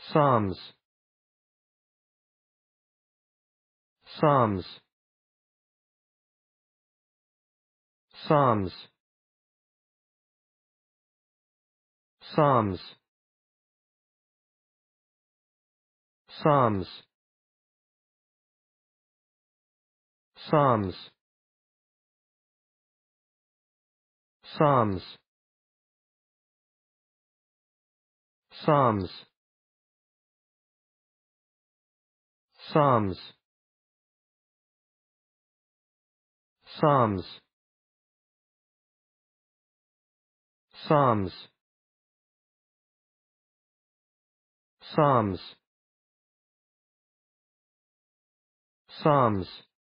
Psalms. Psalms. Psalms. Psalms. Psalms. Psalms. Psalms. Psalms. Psalms. Psalms. Psalms. Psalms. Psalms.